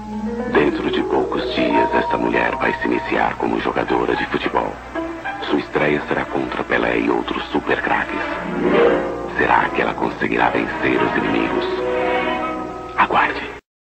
Dentro de poucos dias, esta mulher vai se iniciar como jogadora de futebol. Sua estreia será contra Pelé e outros super craques. Será que ela conseguirá vencer os inimigos?